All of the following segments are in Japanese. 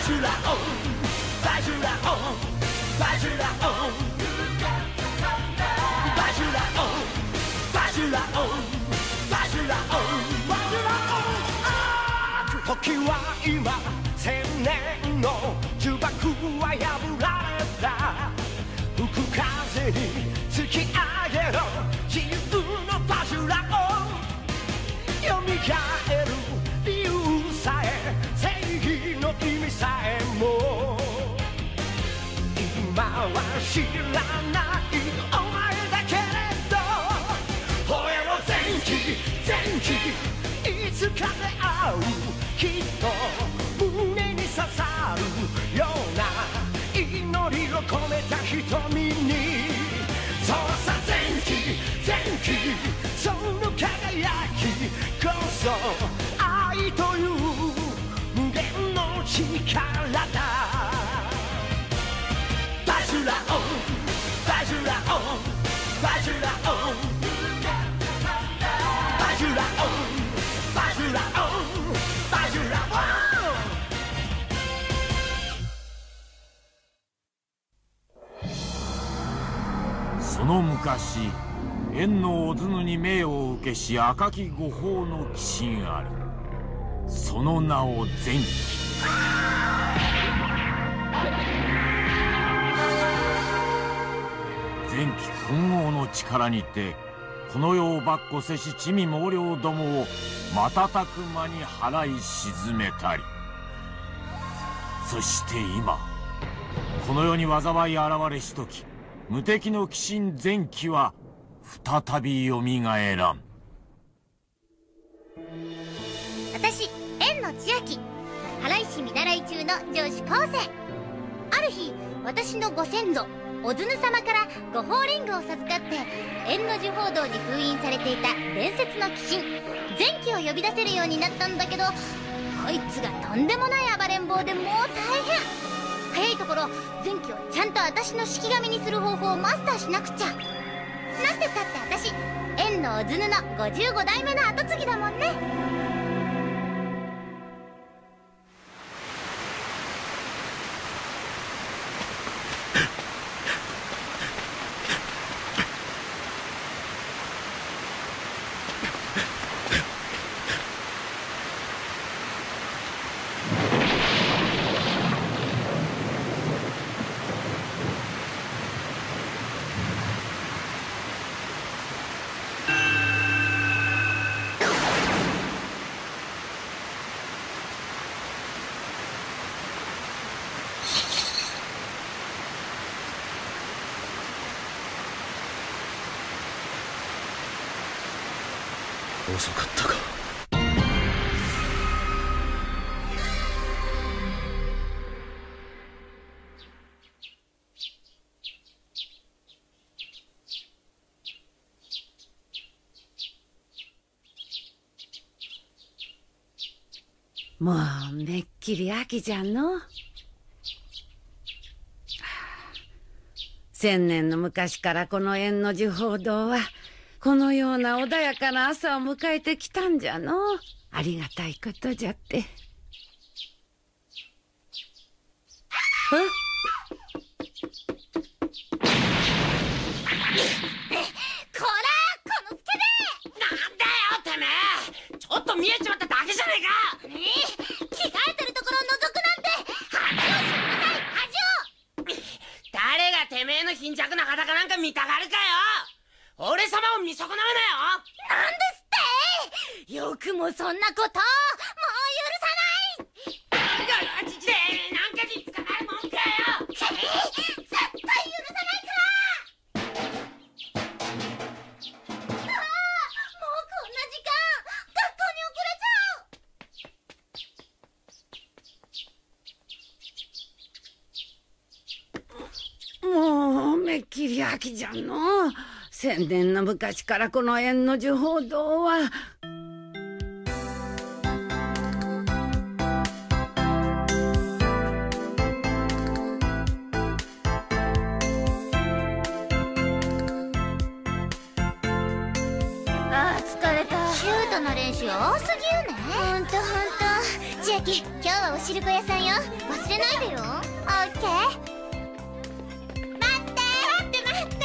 時は今千年の呪縛は破られた吹く風に突き上げろ自由のバジュラを蘇る理由さえ正義の意味さえも今は知らないお前だけれど吠えろ前期前期いつかで会うきっと胸に刺さるような祈りを込めた瞳にそうさ前期前期その輝きこそ愛という無限の力だバジュラオバジュラオバジュラオバジュラオバジュラオバジュラオその昔円の小津に命を受けし赤き御法の鬼神ありその名を前期前期君王の力にてこの世を跋扈せし魑魅魍魎どもを瞬く間に払い沈めたりそして今この世に災い現れしとき無敵の鬼神前期は再びよみがえらん。 私円の千秋祓い師見習い中の女子高生ある日私のご先祖おずぬ様から御法リングを授かって円の呪法堂に封印されていた伝説の鬼神前期を呼び出せるようになったんだけどこいつがとんでもない暴れん坊でもう大変早いところ前期をちゃんと私の式神にする方法をマスターしなくちゃなんてったって私円のおずぬの55代目の跡継ぎだもんね遅かったかもうめっきり秋じゃの千年の昔からこの円の呪法堂はこのような穏やかな朝を迎えてきたんじゃのありがたいことじゃってこらこのスケベなんだよてめえちょっと見えちまっただけじゃねえか着替えてるところを覗くなんて恥を知りなさい恥を誰がてめえの貧弱な裸なんか見たがるかよ俺様を見損なうなよなんですってよくもそんなこともう許さないなんかに捕まるもんかよ絶対許さないからもうこんな時間学校に遅れちゃうもうめっきり秋じゃの千年の昔からこの円の呪法堂はああ疲れたシュートの練習多すぎるねほんと千秋、今日はお汁粉屋さんよ。忘れないでよ。オッケー。待って待って待って。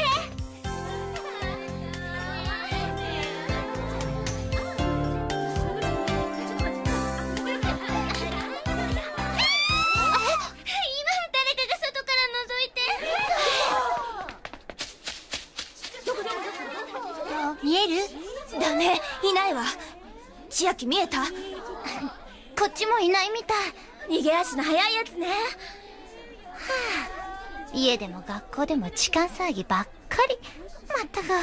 見える？ ダメ、いないわ。千秋見えた？ こっちもいないみたい。 逃げ足の速いやつね。 家でも学校でも痴漢騒ぎばっかり。まったく。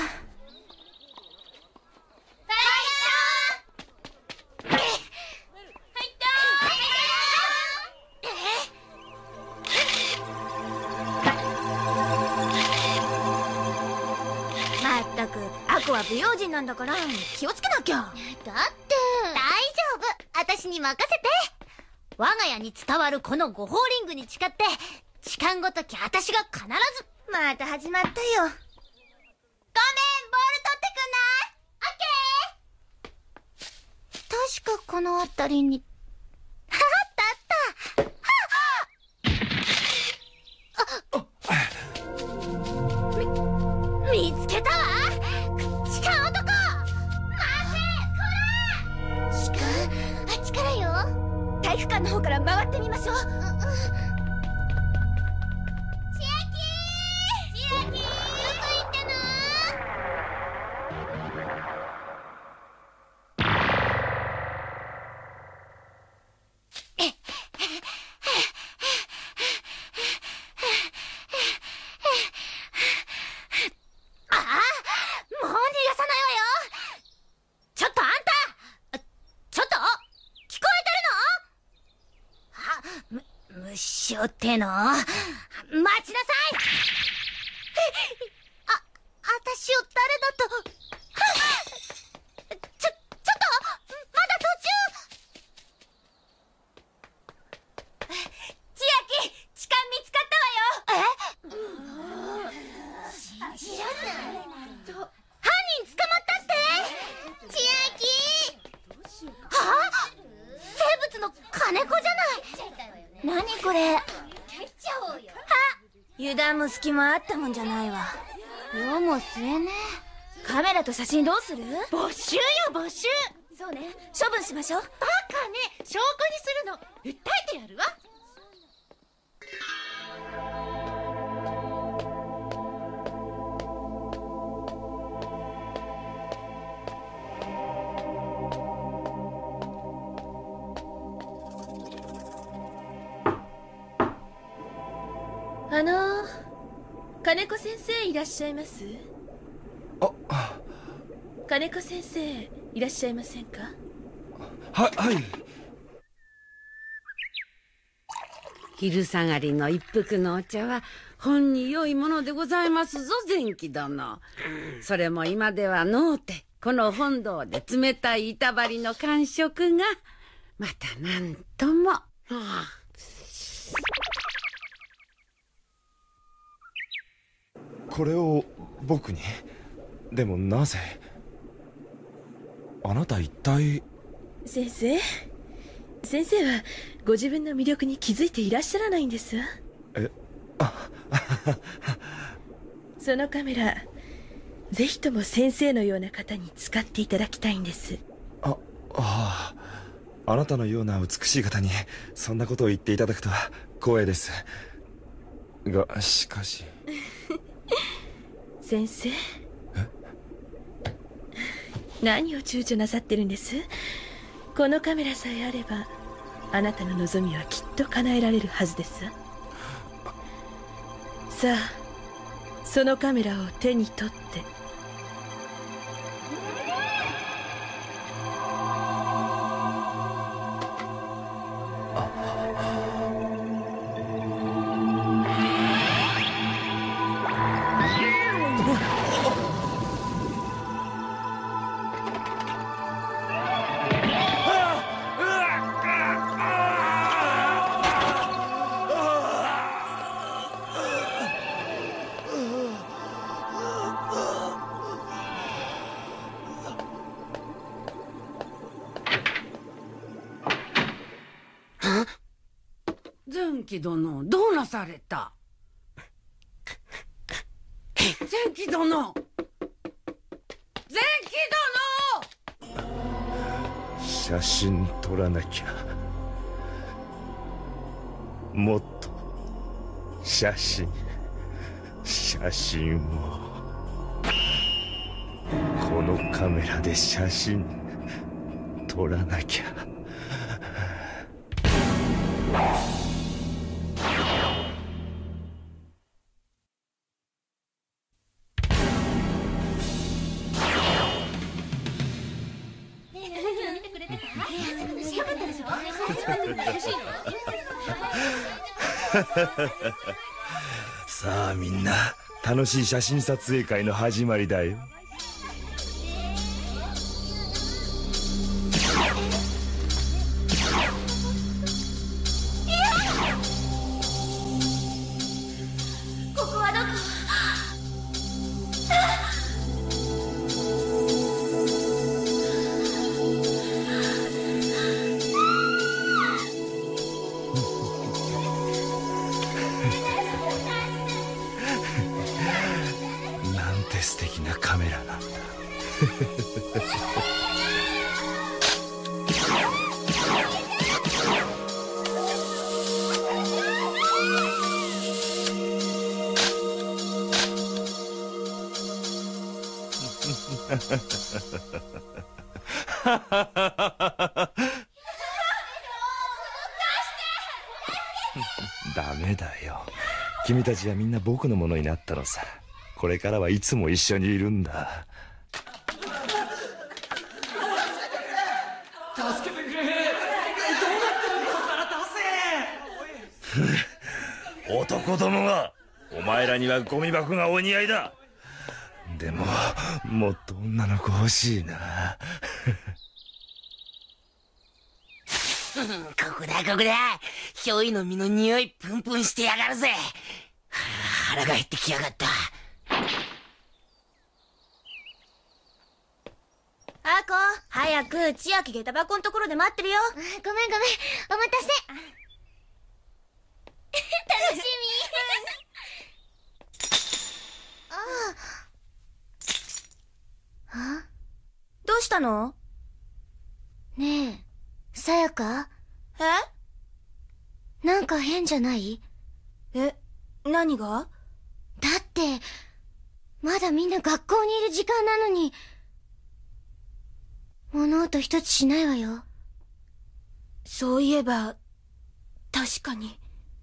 まったく、アコは不用心なんだから気をつけなきゃ。 だって大丈夫、私に任せて。我が家に伝わるこの五法リングに誓って痴漢ごとき私が必ず。 また始まったよ。 ごめん、ボール取ってくんない？オッケー。確かこの辺りにあったあった。見つけたわ。痴漢男。待て、こら。痴漢、あっちからよ。 体育館の方から回ってみましょう。 千秋、どこ行ったの？ああ、もう逃がさないわよ。ちょっとあんた、ちょっと聞こえてるの？虫をっての。待ちなさい。私を誰だと。ちょっとまだ途中。 千秋、痴漢見つかったわよ。 犯人捕まったって？千秋。はあ？生物の金子じゃない。 何これ？ 蹴っちゃおうよ。 油断も隙もあったもんじゃないわ。 世も末ね。 カメラと写真どうする？ 没収よ、没収。 そうね、処分しましょう。 バカね、証拠にするの。訴えてやるわ。 金子先生いらっしゃいます？金子先生いらっしゃいませんか？ はい。 昼下がりの一服のお茶はほんに良いものでございますぞ、前記殿。それも今ではのうてこの本堂で冷たい板張りの感触がまたなんとも。 これを僕に？でもなぜ？あなた一体。 先生はご自分の魅力に気づいていらっしゃらないんですわ。そのカメラぜひとも先生のような方に使っていただきたいんです。 あなたのような美しい方にそんなことを言っていただくとは光栄ですが、しかし先生、何を躊躇なさってるんです？このカメラさえあればあなたの望みはきっと叶えられるはずですわ。さあ、そのカメラを手に取って。 善吉殿、どうなされた？善吉殿、善吉殿！ 写真撮らなきゃ。もっと写真を。このカメラで写真撮らなきゃ。さあみんな、楽しい写真撮影会の始まりだよ。 ここはどこ？ なんて素敵なカメラなんだ。ダメだよ。君たちはみんな僕のものになったのさ。これからはいつも一緒にいるんだ。 助けてくれ。どうなってるのから出せ。 男どもが、お前らにはゴミ箱がお似合いだ。でももっと女の子欲しいな。 ここだ。ひょいの実の匂いプンプンしてやがるぜ。腹が減ってきやがった。 あこ、早く千秋下駄箱のところで待ってるよ。ごめん、お待たせ。楽しみ。どうしたの？ねえ、さやか？なんか変じゃない？何が？だって、まだみんな学校にいる時間なのに、物音一つしないわよ。そういえば、確かに。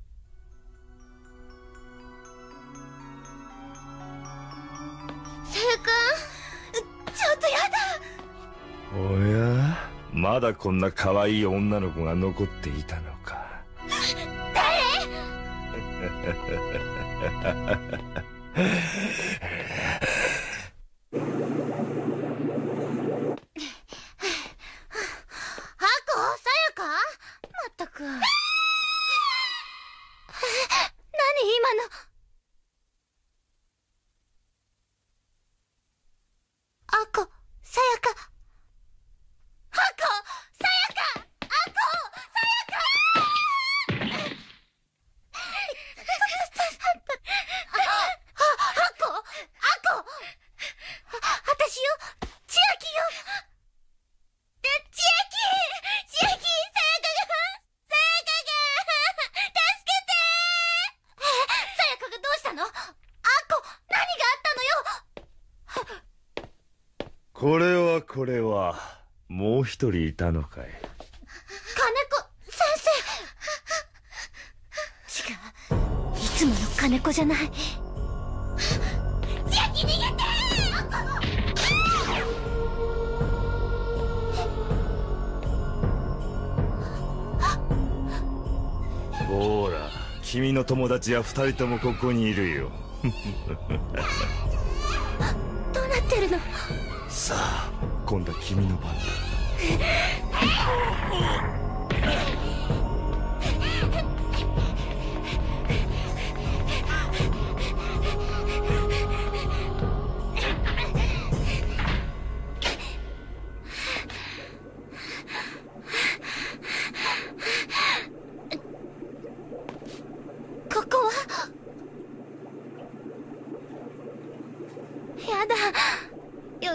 さやか、ちょっとやだ。 おや、まだこんな可愛い女の子が残っていたのか。 誰？ これはもう一人いたのかい。 金子先生。違う、いつもの金子じゃない。千秋逃げて。 ほら、君の友達は二人ともここにいるよ。 どうなってるの？ さあ、今度は君の番だ。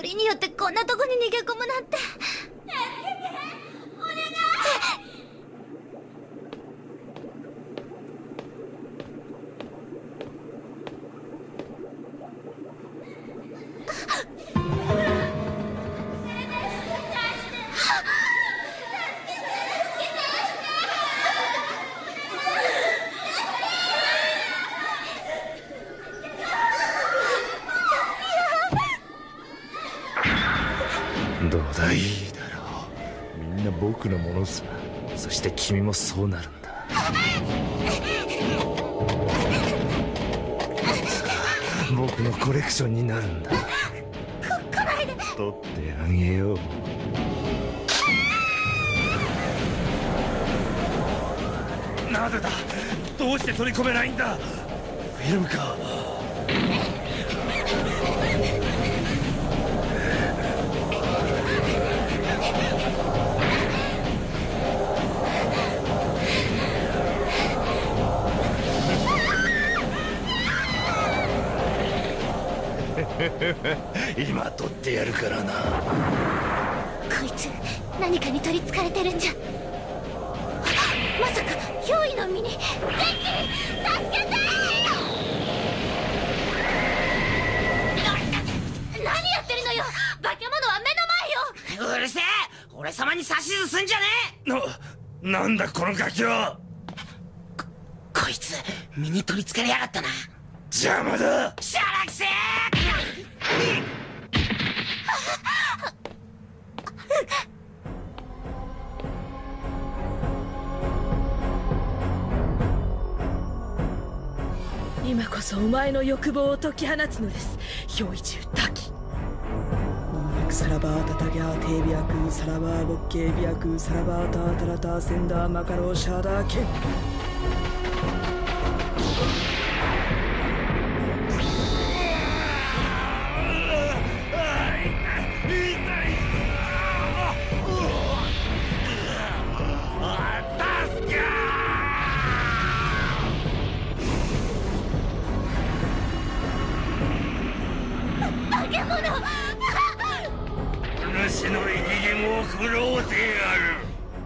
りによってこんなとこに逃げ込むなんて。お願い。 どうだ、いいだろう。みんな僕のものさ。そして君もそうなるんだ。僕のコレクションになるんだ。取ってあげよう。なぜだ、どうして取り込めないんだ。フィルムか。今取ってやるからな。 こいつ何かに取りつかれてるんじゃ。まさか憑依の身に。ゼンキ、助けて。何やってるのよ。化け物は目の前よ。 うるせえ、俺様に指図すんじゃねえ。 なんだこのガキは。 こいつ身に取りつけやがったな。 邪魔だ。 しゃらくせえ。 今こそお前の欲望を解き放つのです、憑依中滝。サラバータタギャーテービアクサラバーボッケービアクサラバータータラターセンダーマカローシャーダーケン。 主の生き肝を食ろうてやる。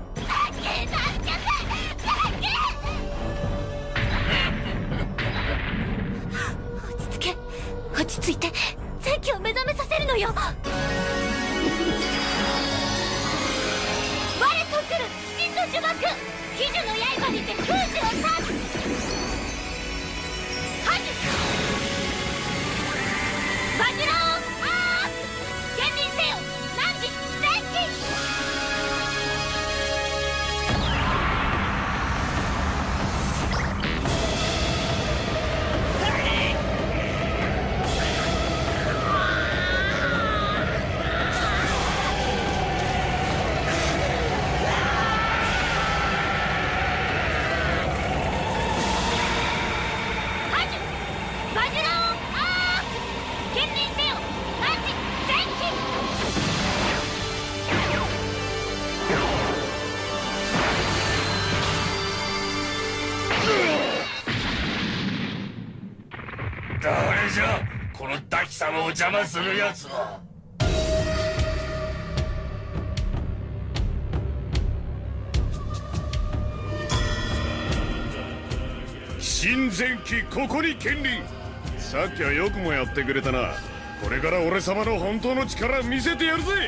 落ち着いてゼンキを目覚めさせるのよ。我と来る真の呪縛、鬼樹の刃にて封じを断つ。ハジバジラオンアーク、現臨せよ汝ゼンキ。 誰じゃこの滝様を邪魔するやつは。 新前期ここに君臨。さっきはよくもやってくれたな。これから俺様の本当の力見せてやるぜ。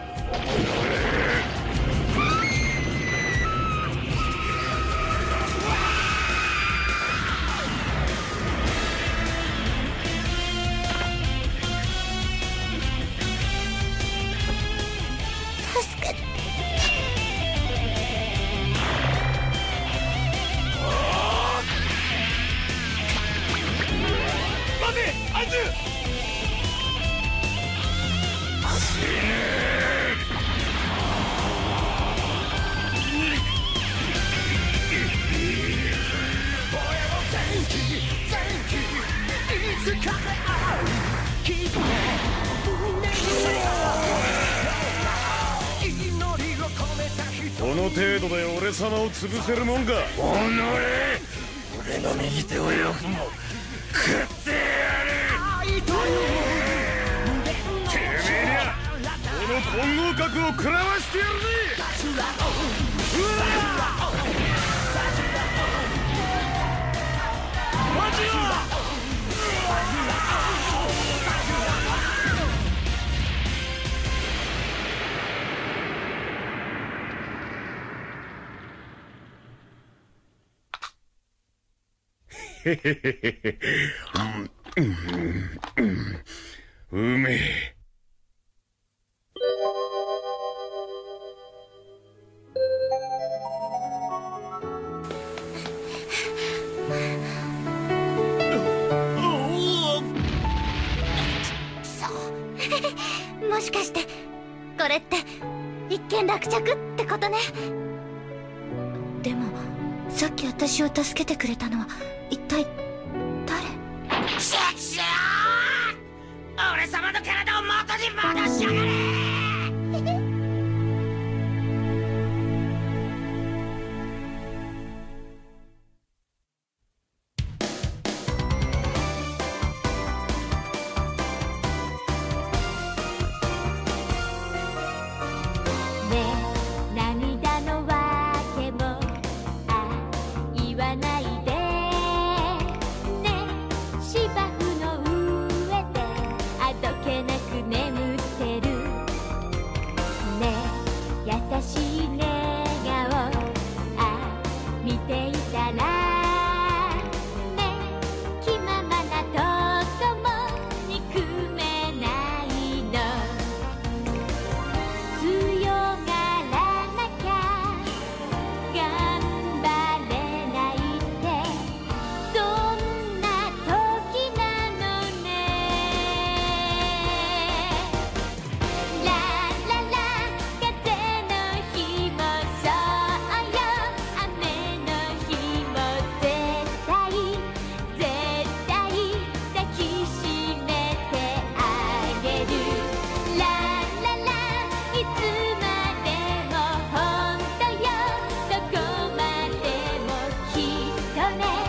この程度で俺様を潰せるもんか。 おのれ、俺の右手をよくも食ってやる。てめえにゃ混合核を食らわしてやるぜ。うわマジよ。へへへへ。うめえ。 もしかしてこれって一件落着ってことね。でもさっき私を助けてくれたのは一体誰？ シャキシャー！俺様の体を元に戻しやがれ！ ね